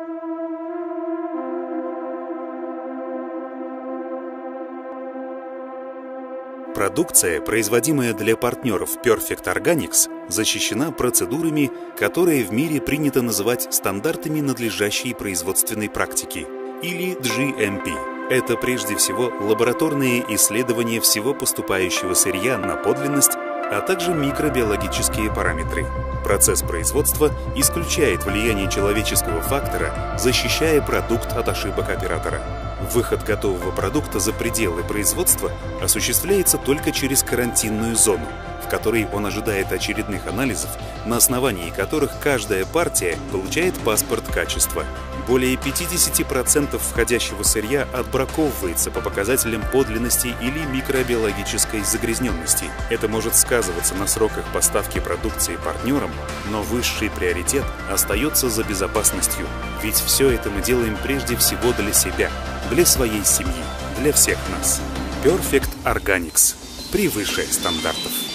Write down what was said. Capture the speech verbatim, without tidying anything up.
Продукция, производимая для партнеров Perfect Organics, защищена процедурами, которые в мире принято называть стандартами надлежащей производственной практики, или джи эм пи. Это прежде всего лабораторные исследования всего поступающего сырья на подлинность, а также микробиологические параметры. Процесс производства исключает влияние человеческого фактора, защищая продукт от ошибок оператора. Выход готового продукта за пределы производства осуществляется только через карантинную зону, в которой он ожидает очередных анализов, на основании которых каждая партия получает паспорт качества. Более пятидесяти процентов входящего сырья отбраковывается по показателям подлинности или микробиологической загрязненности. Это может сказываться на сроках поставки продукции партнерам, но высший приоритет остается за безопасностью. Ведь все это мы делаем прежде всего для себя, для своей семьи, для всех нас. Perfect Organics. Превыше стандартов.